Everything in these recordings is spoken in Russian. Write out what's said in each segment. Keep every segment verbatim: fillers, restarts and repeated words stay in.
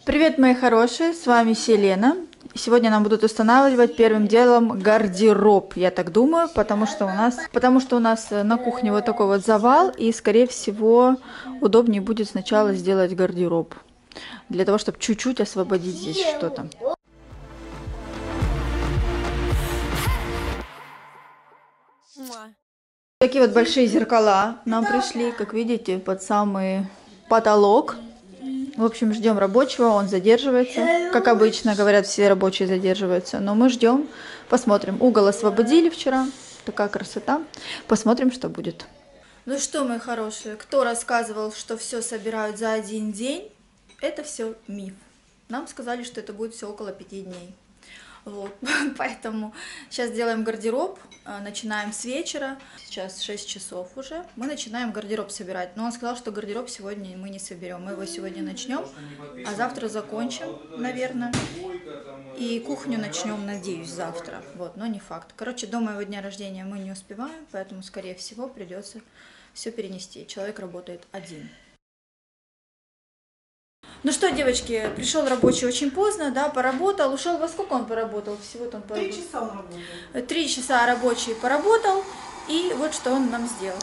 Привет, мои хорошие, с вами Селена. Сегодня нам будут устанавливать первым делом гардероб, я так думаю, потому что у нас, потому что у нас на кухне вот такой вот завал, и, скорее всего, удобнее будет сначала сделать гардероб, для того, чтобы чуть-чуть освободить здесь что-то. Такие вот большие зеркала нам пришли, как видите, под самый потолок. В общем, ждем рабочего, он задерживается. Как обычно, говорят, все рабочие задерживаются. Но мы ждем, посмотрим. Угол освободили вчера. Такая красота. Посмотрим, что будет. Ну что, мои хорошие, кто рассказывал, что все собирают за один день? Это все миф. Нам сказали, что это будет все около пяти дней. Вот, поэтому сейчас делаем гардероб, начинаем с вечера, сейчас шесть часов уже, мы начинаем гардероб собирать, но он сказал, что гардероб сегодня мы не соберем, мы его сегодня начнем, а завтра закончим, наверное, и кухню начнем, надеюсь, завтра, вот, но не факт. Короче, до моего дня рождения мы не успеваем, поэтому, скорее всего, придется все перенести, человек работает один. Ну что, девочки, пришел рабочий очень поздно, да, поработал. Ушел во сколько он поработал? Всего-то он поработал. Три часа он работал. Три часа рабочий поработал, и вот что он нам сделал.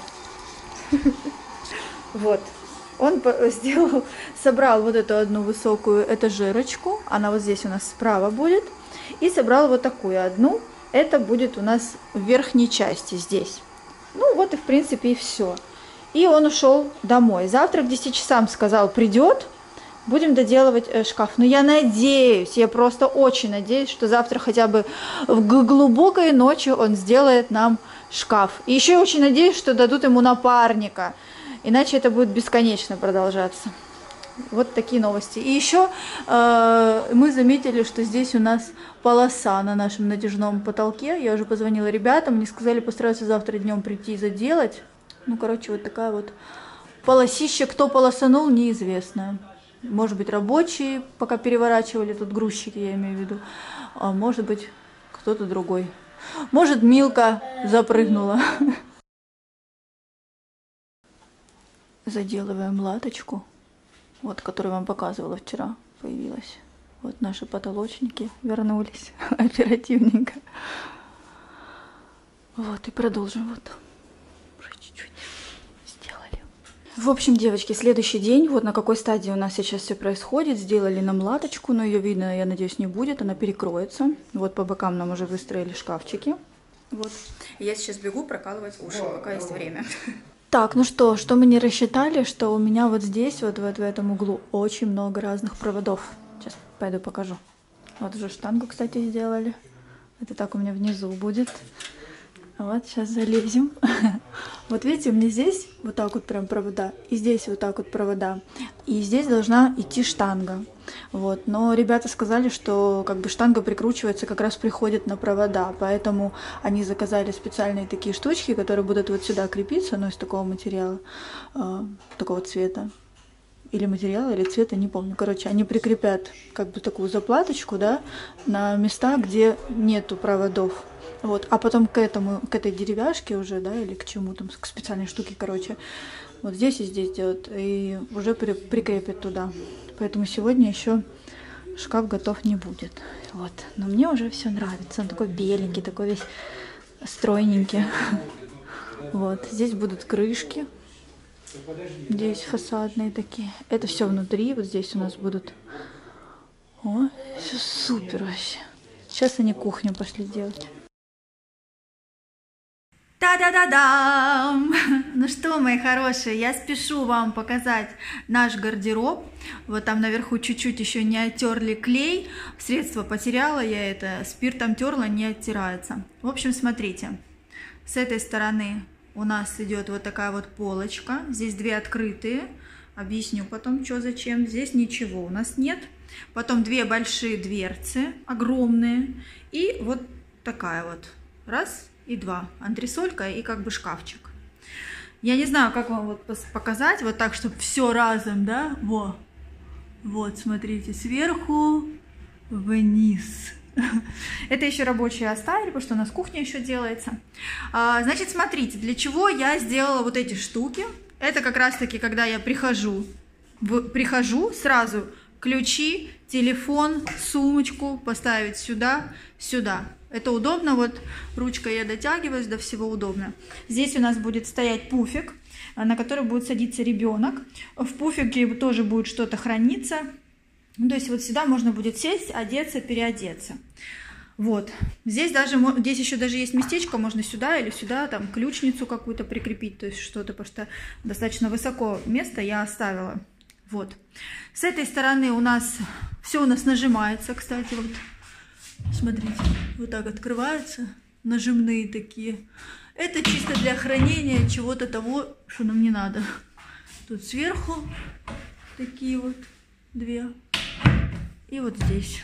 Вот, он сделал, собрал вот эту одну высокую этажерочку, она вот здесь у нас справа будет, и собрал вот такую одну, это будет у нас в верхней части здесь. Ну вот и в принципе и все. И он ушел домой. Завтра к десяти часам сказал, придет. Будем доделывать э, шкаф. Но я надеюсь, я просто очень надеюсь, что завтра хотя бы в глубокой ночи он сделает нам шкаф. И еще я очень надеюсь, что дадут ему напарника. Иначе это будет бесконечно продолжаться. Вот такие новости. И еще э, мы заметили, что здесь у нас полоса на нашем натяжном потолке. Я уже позвонила ребятам, они сказали, постараются завтра днем прийти и заделать. Ну, короче, вот такая вот полосища. Кто полосанул, неизвестно. Может быть, рабочие, пока переворачивали, тут грузчики, я имею в виду. А может быть, кто-то другой. Может, Милка запрыгнула. Заделываем латочку, вот, которую вам показывала вчера, появилась. Вот наши потолочники вернулись оперативненько. Вот, и продолжим вот. Уже чуть-чуть. В общем, девочки, следующий день, вот на какой стадии у нас сейчас все происходит. Сделали нам латочку, но ее видно, я надеюсь, не будет, она перекроется. Вот по бокам нам уже выстроили шкафчики. Вот. Я сейчас бегу прокалывать уши, пока есть время. Так, ну что, что мы не рассчитали, что у меня вот здесь, вот, вот в этом углу, очень много разных проводов. Сейчас пойду покажу. Вот уже штангу, кстати, сделали. Это так у меня внизу будет. Вот, сейчас залезем. Вот видите, у меня здесь вот так вот прям провода, и здесь вот так вот провода, и здесь должна идти штанга. Вот, но ребята сказали, что как бы штанга прикручивается, как раз приходит на провода, поэтому они заказали специальные такие штучки, которые будут вот сюда крепиться, но из такого материала, э, такого цвета. Или материала, или цвета, не помню. Короче, они прикрепят как бы такую заплаточку, да, на места, где нету проводов. Вот, а потом к этому, к этой деревяшке уже, да, или к чему там, к специальной штуке, короче, вот здесь и здесь делают, и уже при, прикрепят туда. Поэтому сегодня еще шкаф готов не будет. Вот, но мне уже все нравится. Он такой беленький, такой весь стройненький. Вот, здесь будут крышки. Здесь фасадные такие. Это все внутри, вот здесь у нас будут. О, все супер вообще. Сейчас они кухню пошли делать. Та-да-да-дам! Ну что, мои хорошие, я спешу вам показать наш гардероб. Вот там наверху чуть-чуть еще не оттерли клей. Средство потеряла я это, спиртом терла, не оттирается. В общем, смотрите. С этой стороны у нас идет вот такая вот полочка. Здесь две открытые. Объясню потом, что зачем. Здесь ничего у нас нет. Потом две большие дверцы, огромные. И вот такая вот. Раз и два. Антресолька и как бы шкафчик. Я не знаю, как вам вот показать. Вот так, чтобы все разом, да? Во. Вот, смотрите, сверху вниз. Это еще рабочие оставили, потому что у нас кухня еще делается. А, значит, смотрите, для чего я сделала вот эти штуки. Это как раз таки, когда я прихожу, в, прихожу, сразу ключи, телефон, сумочку поставить сюда, сюда. Это удобно, вот ручкой я дотягиваюсь, до всего удобно. Здесь у нас будет стоять пуфик, на который будет садиться ребенок. В пуфике тоже будет что-то храниться. Ну, то есть вот сюда можно будет сесть, одеться, переодеться. Вот. Здесь даже, здесь еще даже есть местечко, можно сюда или сюда, там, ключницу какую-то прикрепить, то есть что-то, потому что достаточно высоко место я оставила. Вот. С этой стороны у нас все у нас нажимается, кстати, вот. Смотрите, вот так открываются, нажимные такие. Это чисто для хранения чего-то того, что нам не надо. Тут сверху такие вот две. И вот здесь.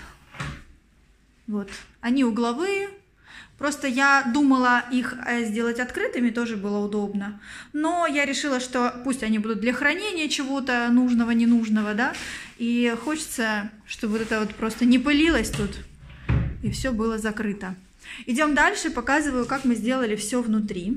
Вот. Они угловые. Просто я думала их сделать открытыми, тоже было удобно. Но я решила, что пусть они будут для хранения чего-то нужного, ненужного, да. И хочется, чтобы вот это вот просто не пылилось тут. И все было закрыто. Идем дальше, показываю, как мы сделали все внутри.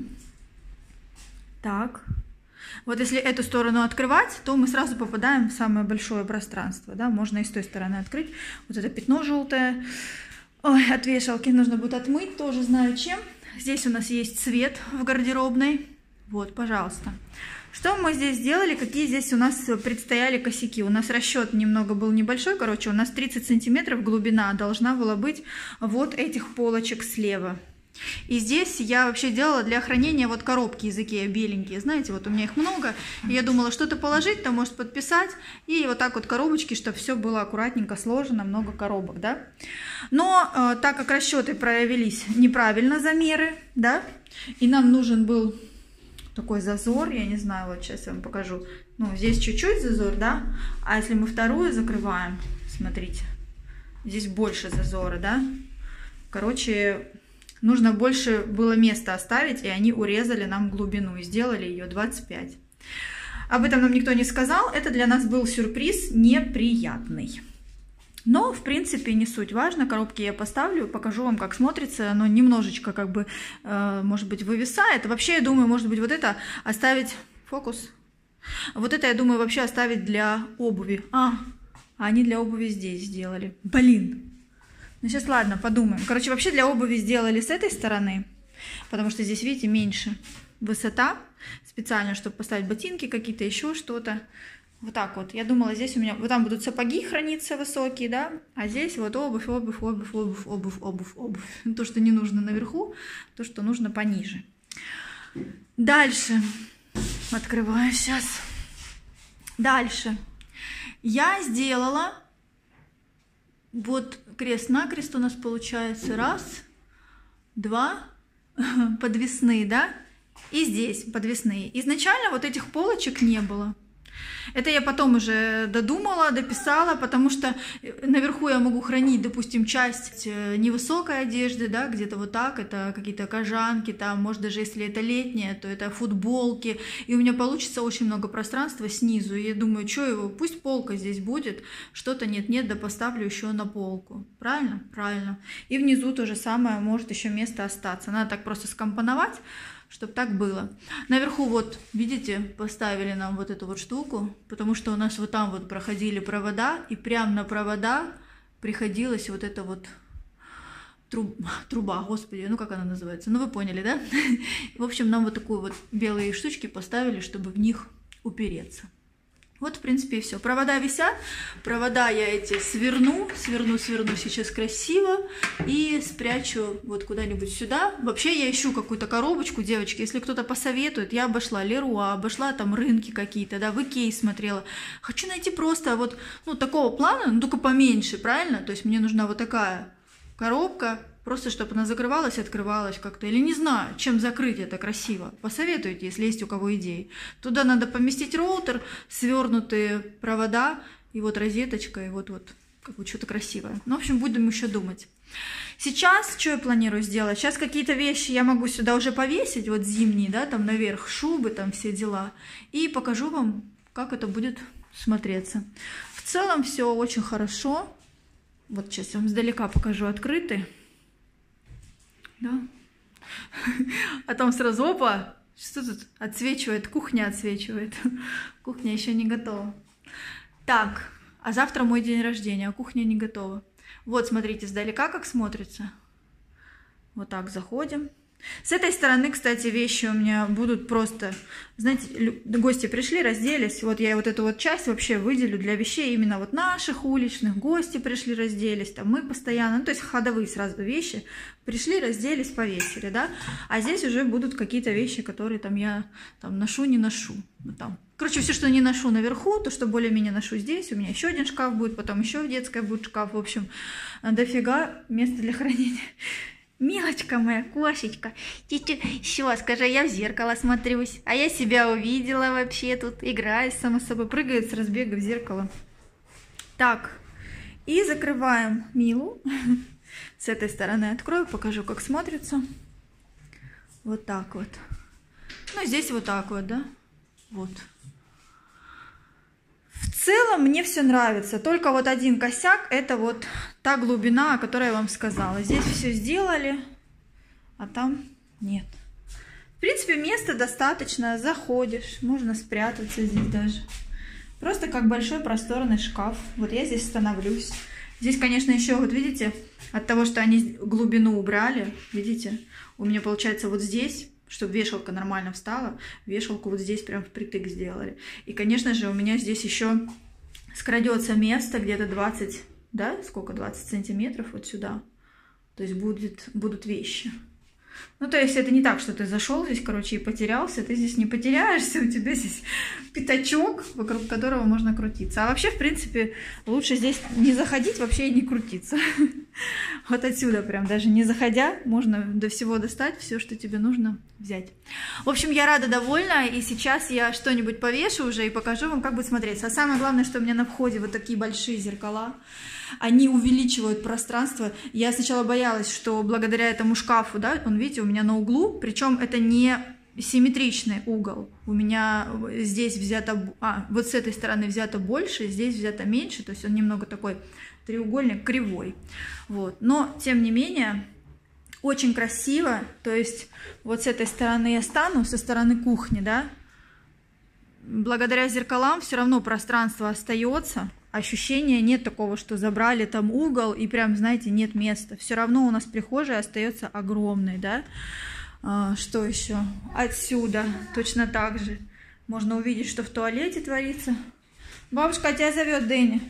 Так. Вот если эту сторону открывать, то мы сразу попадаем в самое большое пространство. Да? Можно и с той стороны открыть. Вот это пятно желтое. Ой, от вешалки нужно будет отмыть, тоже знаю чем. Здесь у нас есть свет в гардеробной. Вот, пожалуйста. Что мы здесь сделали, какие здесь у нас предстояли косяки? У нас расчет немного был небольшой, короче, у нас тридцать сантиметров глубина должна была быть вот этих полочек слева. И здесь я вообще делала для хранения вот коробки из Икеа беленькие, знаете, вот у меня их много. И я думала что-то положить, там может подписать, и вот так вот коробочки, чтобы все было аккуратненько сложено, много коробок, да. Но э, так как расчеты провелись неправильно, замеры, да, и нам нужен был такой зазор, я не знаю, вот сейчас я вам покажу. Ну, здесь чуть-чуть зазор, да, а если мы вторую закрываем, смотрите, здесь больше зазора, да. Короче, нужно больше было места оставить, и они урезали нам глубину и сделали ее двадцать пять. Об этом нам никто не сказал, это для нас был сюрприз неприятный. Но, в принципе, не суть важно. Коробки я поставлю, покажу вам, как смотрится. Оно немножечко, как бы, э, может быть, вывисает. Вообще, я думаю, может быть, вот это оставить... Фокус. Вот это, я думаю, вообще оставить для обуви. А, они для обуви здесь сделали. Блин. Ну, сейчас, ладно, подумаем. Короче, вообще для обуви сделали с этой стороны. Потому что здесь, видите, меньше высота. Специально, чтобы поставить ботинки какие-то, еще что-то. Вот так вот. Я думала, здесь у меня... Вот там будут сапоги храниться высокие, да? А здесь вот обувь, обувь, обувь, обувь, обувь, обувь, обувь. То, что не нужно наверху, то, что нужно пониже. Дальше. Открываю сейчас. Дальше. Я сделала... Вот крест-накрест у нас получается. Раз, два, подвесные, да? И здесь подвесные. Изначально вот этих полочек не было. Это я потом уже додумала, дописала, потому что наверху я могу хранить, допустим, часть невысокой одежды, да, где-то вот так, это какие-то кожанки, там, может, даже если это летнее, то это футболки, и у меня получится очень много пространства снизу, и я думаю, что его, пусть полка здесь будет, что-то нет-нет, да поставлю еще на полку, правильно? Правильно. И внизу то же самое, может еще место остаться, надо так просто скомпоновать, чтобы так было. Наверху вот, видите, поставили нам вот эту вот штуку, потому что у нас вот там вот проходили провода, и прямо на провода приходилось вот это вот труб, труба, господи, ну как она называется, ну вы поняли, да? В общем, нам вот такую вот белые штучки поставили, чтобы в них упереться. Вот, в принципе, и все. Провода висят. Провода я эти сверну, сверну, сверну сейчас красиво и спрячу вот куда-нибудь сюда. Вообще я ищу какую-то коробочку, девочки. Если кто-то посоветует, я обошла Леруа, обошла там рынки какие-то, да, в Икее смотрела. Хочу найти просто вот, ну, такого плана, но только поменьше, правильно? То есть мне нужна вот такая коробка, просто чтобы она закрывалась и открывалась как-то. Или не знаю, чем закрыть это красиво. Посоветуйте, если есть у кого идеи. Туда надо поместить роутер, свернутые провода, и вот розеточка, и вот-вот как бы что-то красивое. Ну, в общем, будем еще думать. Сейчас, что я планирую сделать? Сейчас какие-то вещи я могу сюда уже повесить, вот зимние, да, там наверх, шубы, там все дела. И покажу вам, как это будет смотреться. В целом все очень хорошо. Вот сейчас я вам издалека покажу открытый. Да. А там сразу, опа, что тут отсвечивает, кухня отсвечивает. Кухня еще не готова. Так, А завтра мой день рождения, а кухня не готова. Вот, смотрите, сдалека как смотрится. Вот так заходим. С этой стороны, кстати, вещи у меня будут просто... Знаете, гости пришли, разделись. Вот я вот эту вот часть вообще выделю для вещей именно вот наших уличных. Гости пришли, разделись. Там мы постоянно... Ну, то есть ходовые сразу вещи. Пришли, разделись, повесили, да? А здесь уже будут какие-то вещи, которые там я там ношу, не ношу. Вот там. Короче, все, что не ношу наверху, то, что более-менее ношу здесь. У меня еще один шкаф будет, потом еще в детской будет шкаф. В общем, дофига места для хранения. Милочка моя, кошечка, все, скажи, я в зеркало смотрюсь, а я себя увидела вообще тут, играюсь сама собой, прыгает с разбега в зеркало. Так, и закрываем Милу, с этой стороны открою, покажу, как смотрится, вот так вот, ну здесь вот так вот, да, вот. В целом мне все нравится, только вот один косяк, это вот та глубина, о которой я вам сказала. Здесь все сделали, а там нет. В принципе, места достаточно, заходишь, можно спрятаться здесь даже. Просто как большой просторный шкаф. Вот я здесь становлюсь. Здесь, конечно, еще, вот видите, от того, что они глубину убрали, видите, у меня получается вот здесь... Чтобы вешалка нормально встала, вешалку вот здесь прям впритык сделали. И, конечно же, у меня здесь еще скрадется место где-то двадцать, да, сколько, двадцать сантиметров вот сюда. То есть будет, будут вещи. Ну, то есть это не так, что ты зашел здесь, короче, и потерялся. Ты здесь не потеряешься, у тебя здесь пятачок, вокруг которого можно крутиться. А вообще, в принципе, лучше здесь не заходить вообще и не крутиться. Вот отсюда прям, даже не заходя, можно до всего достать, все, что тебе нужно взять. В общем, я рада, довольна, и сейчас я что-нибудь повешу уже и покажу вам, как будет смотреться. А самое главное, что у меня на входе вот такие большие зеркала. Они увеличивают пространство. Я сначала боялась, что благодаря этому шкафу, да, он, видите, у меня на углу, причем это не симметричный угол. У меня здесь взято, а, вот с этой стороны взято больше, здесь взято меньше, то есть он немного такой треугольник кривой. Вот. Но, тем не менее, очень красиво, то есть вот с этой стороны я стану, со стороны кухни, да, благодаря зеркалам все равно пространство остается. Ощущения нет такого, что забрали там угол и прям, знаете, нет места. Все равно у нас прихожая остается огромной, да. А, что еще? Отсюда точно так же можно увидеть, что в туалете творится. Бабушка, тебя зовет Дэнни.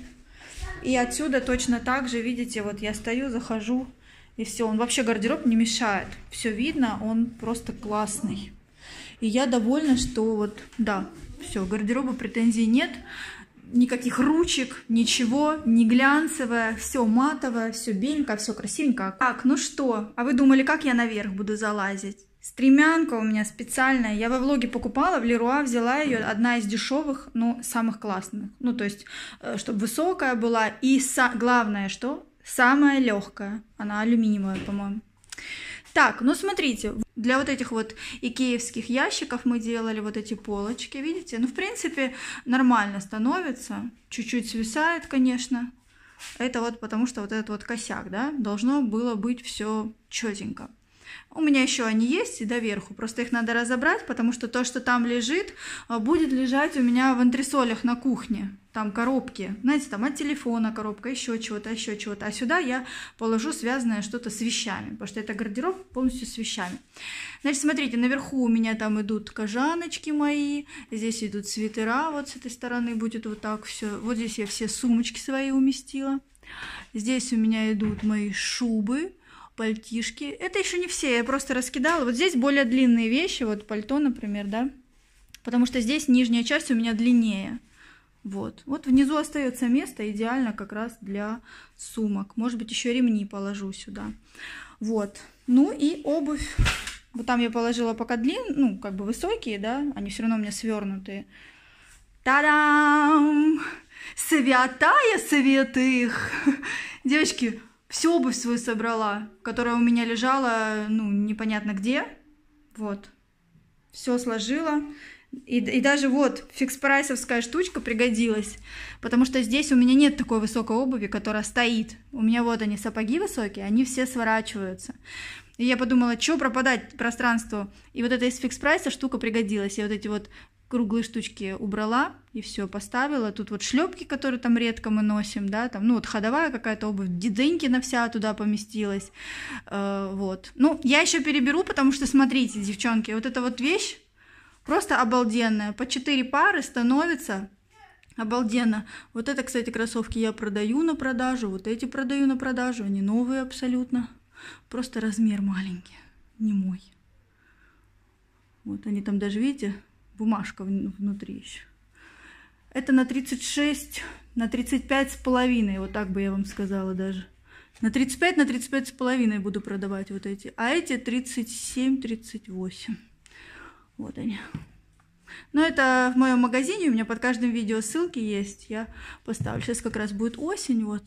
И отсюда точно так же, видите, вот я стою, захожу, и все. Он вообще, гардероб не мешает. Все видно, он просто классный. И я довольна, что вот, да, все, гардероба претензий нет. Никаких ручек, ничего, не глянцевое, все матовое, все беленькое, все красивенько. Так, ну что, а вы думали, как я наверх буду залазить? Стремянка у меня специальная, я во влоге покупала, в Леруа взяла ее, одна из дешевых, но самых классных. Ну, то есть, чтобы высокая была, и главное, что? Самая легкая, она алюминиевая, по-моему. Так, ну смотрите, для вот этих вот икеевских ящиков мы делали вот эти полочки, видите? Ну, в принципе, нормально становится, чуть-чуть свисает, конечно. Это вот потому, что вот этот вот косяк, да, должно было быть все четенько. У меня еще они есть и доверху, просто их надо разобрать, потому что то, что там лежит, будет лежать у меня в антресолях на кухне. Там коробки, знаете, там от телефона коробка, еще чего-то, еще чего-то. А сюда я положу связанное что-то с вещами, потому что это гардероб полностью с вещами. Значит, смотрите, наверху у меня там идут кожаночки мои, здесь идут свитера, вот с этой стороны будет вот так все. Вот здесь я все сумочки свои уместила. Здесь у меня идут мои шубы, пальтишки. Это еще не все, я просто раскидала. Вот здесь более длинные вещи, вот пальто, например, да, потому что здесь нижняя часть у меня длиннее. Вот. Вот внизу остается место, идеально как раз для сумок. Может быть, еще ремни положу сюда. Вот. Ну и обувь. Вот там я положила пока длинные, ну, как бы высокие, да, они все равно у меня свернутые. Та-дам! Святая святых! Девочки, всю обувь свою собрала, которая у меня лежала, ну, непонятно где. Вот. Все сложила. И, и даже вот фикс-прайсовская штучка пригодилась, потому что здесь у меня нет такой высокой обуви, которая стоит. У меня вот они, сапоги высокие, они все сворачиваются. И я подумала, что пропадать пространству. И вот эта из фикс-прайса штука пригодилась. И вот эти вот круглые штучки убрала и все, поставила. Тут вот шлепки, которые там редко мы носим, да, там, ну вот ходовая какая-то обувь, Диденькина вся туда поместилась, э, вот. Ну, я еще переберу, потому что, смотрите, девчонки, вот эта вот вещь просто обалденная, по четыре пары становится обалденно. Вот это, кстати, кроссовки я продаю на продажу, вот эти продаю на продажу, они новые абсолютно, просто размер маленький, не мой. Вот они там даже, видите, бумажка внутри еще. Это на тридцать шесть, на тридцать пять с половиной, вот так бы я вам сказала даже. На тридцать пять, на тридцать пять с половиной буду продавать вот эти. А эти тридцать семь, тридцать восемь. Вот они. Но это в моем магазине, у меня под каждым видео ссылки есть. Я поставлю. Сейчас как раз будет осень, вот.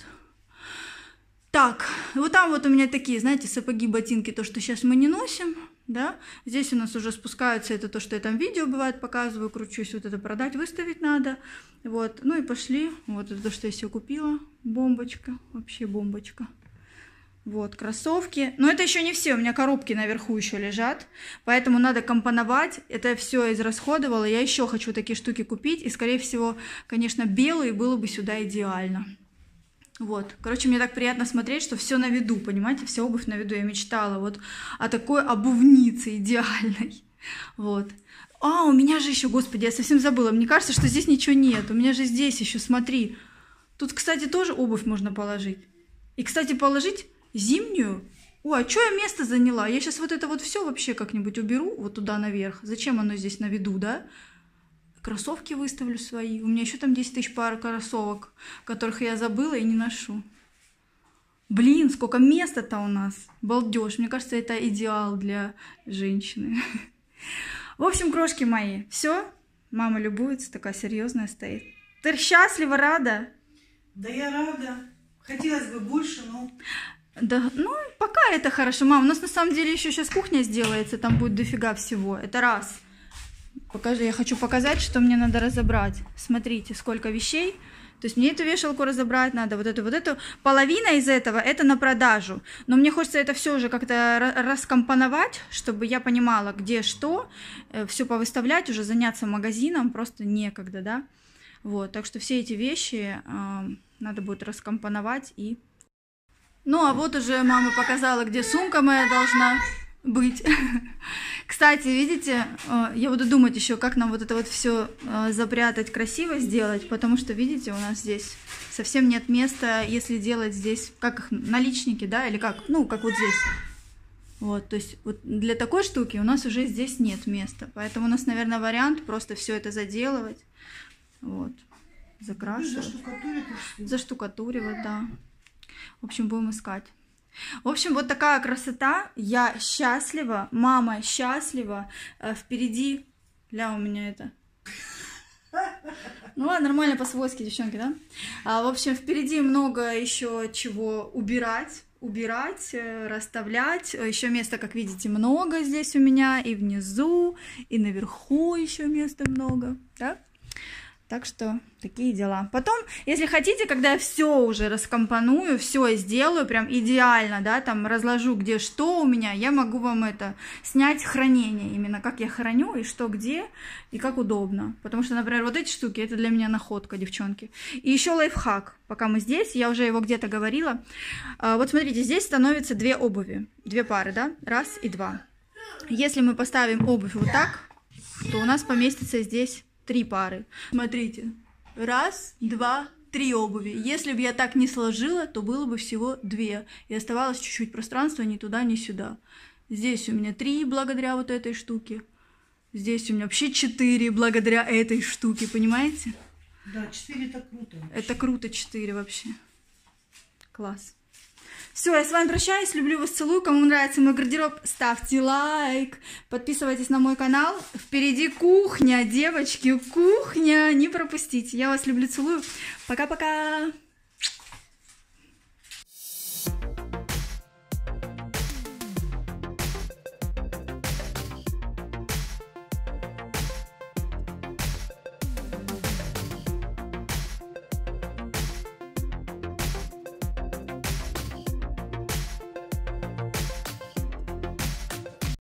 Так, вот там вот у меня такие, знаете, сапоги, ботинки, то, что сейчас мы не носим, да. Здесь у нас уже спускаются, это то, что я там видео бывает показываю, кручусь, вот это продать, выставить надо. Вот, ну и пошли. Вот это то, что я себе купила. Бомбочка, вообще бомбочка. Вот, кроссовки. Но это еще не все, у меня коробки наверху еще лежат, поэтому надо компоновать. Это все израсходовала. Я еще хочу такие штуки купить, и, скорее всего, конечно, белые было бы сюда идеально. Вот, короче, мне так приятно смотреть, что все на виду, понимаете, вся обувь на виду. Я мечтала вот о такой обувнице идеальной. Вот. А, у меня же еще, господи, я совсем забыла. Мне кажется, что здесь ничего нет. У меня же здесь еще, смотри. Тут, кстати, тоже обувь можно положить. И, кстати, положить зимнюю. Ой, а что я место заняла? Я сейчас вот это вот все вообще как-нибудь уберу вот туда наверх. Зачем оно здесь на виду, да? Кроссовки выставлю свои. У меня еще там десять тысяч пар кроссовок, которых я забыла и не ношу. Блин, сколько места-то у нас. Балдеж. Мне кажется, это идеал для женщины. В общем, крошки мои, все. Мама любуется, такая серьезная стоит. Ты счастлива, рада? Да я рада. Хотелось бы больше, но... Да, ну, пока это хорошо. Мам, у нас на самом деле еще сейчас кухня сделается, там будет дофига всего. Это раз. Покажи, я хочу показать, что мне надо разобрать. Смотрите, сколько вещей. То есть мне эту вешалку разобрать надо, вот эту, вот эту. Половина из этого это на продажу. Но мне хочется это все уже как-то раскомпоновать, чтобы я понимала, где что. Все повыставлять, уже заняться магазином, просто некогда, да. Вот, так что все эти вещи э, надо будет раскомпоновать и... Ну, а вот уже мама показала, где сумка моя должна быть. Кстати, видите, я буду думать еще, как нам вот это вот все запрятать, красиво сделать, потому что, видите, у нас здесь совсем нет места, если делать здесь, как их, наличники, да, или как, ну, как вот здесь. Вот, то есть вот для такой штуки у нас уже здесь нет места, поэтому у нас, наверное, вариант просто все это заделывать, вот, закрашивать. Заштукатуривать, да. В общем, будем искать. В общем, вот такая красота. Я счастлива, мама счастлива. Впереди... Ля, у меня это... Ну ладно, нормально по-свойски, девчонки, да? А, в общем, впереди много еще чего убирать. Убирать, расставлять. Еще места, как видите, много здесь у меня. И внизу, и наверху еще места много. Да? Так что такие дела. Потом, если хотите, когда я все уже раскомпоную, все сделаю, прям идеально, да, там разложу, где что у меня, я могу вам это снять хранение, именно как я храню и что где, и как удобно. Потому что, например, вот эти штуки, это для меня находка, девчонки. И еще лайфхак, пока мы здесь, я уже его где-то говорила. Вот смотрите, здесь становится две обуви, две пары, да, раз и два. Если мы поставим обувь вот так, то у нас поместится здесь три пары. Смотрите. Раз, два, три обуви. Если бы я так не сложила, то было бы всего две. И оставалось чуть-чуть пространства ни туда, ни сюда. Здесь у меня три благодаря вот этой штуке. Здесь у меня вообще четыре благодаря этой штуке, понимаете? Да, четыре это круто. Вообще. Это круто, четыре вообще. Класс. Все, я с вами прощаюсь, люблю вас, целую. Кому нравится мой гардероб, ставьте лайк, подписывайтесь на мой канал. Впереди кухня, девочки, кухня, не пропустите. Я вас люблю, целую. Пока-пока.